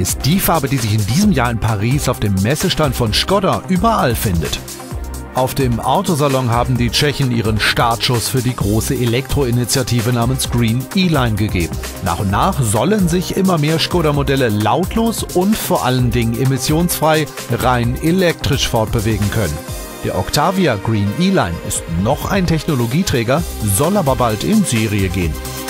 ist die Farbe, die sich in diesem Jahr in Paris auf dem Messestand von Škoda überall findet. Auf dem Autosalon haben die Tschechen ihren Startschuss für die große Elektroinitiative namens Green E-Line gegeben. Nach und nach sollen sich immer mehr Škoda-Modelle lautlos und vor allen Dingen emissionsfrei rein elektrisch fortbewegen können. Der Octavia Green E-Line ist noch ein Technologieträger, soll aber bald in Serie gehen.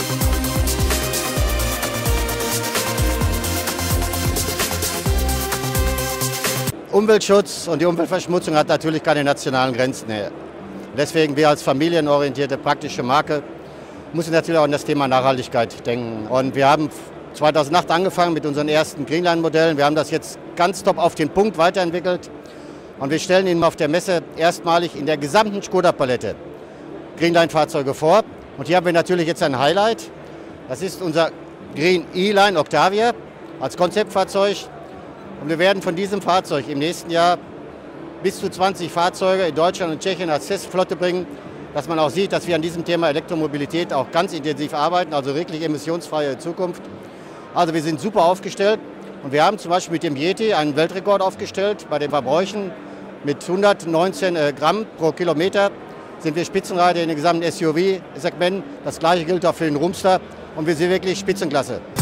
Umweltschutz und die Umweltverschmutzung hat natürlich keine nationalen Grenzen mehr. Deswegen wir als familienorientierte, praktische Marke müssen natürlich auch an das Thema Nachhaltigkeit denken. Und wir haben 2008 angefangen mit unseren ersten Greenline-Modellen. Wir haben das jetzt ganz top auf den Punkt weiterentwickelt. Und wir stellen Ihnen auf der Messe erstmalig in der gesamten Škoda-Palette Greenline-Fahrzeuge vor. Und hier haben wir natürlich jetzt ein Highlight. Das ist unser Green E-Line Octavia als Konzeptfahrzeug. Und wir werden von diesem Fahrzeug im nächsten Jahr bis zu 20 Fahrzeuge in Deutschland und Tschechien als Testflotte bringen, dass man auch sieht, dass wir an diesem Thema Elektromobilität auch ganz intensiv arbeiten, also wirklich emissionsfreie Zukunft. Also wir sind super aufgestellt und wir haben zum Beispiel mit dem Yeti einen Weltrekord aufgestellt. Bei den Verbräuchen mit 119 Gramm pro Kilometer sind wir Spitzenreiter in dem gesamten SUV-Segment. Das gleiche gilt auch für den Roomster und wir sind wirklich Spitzenklasse.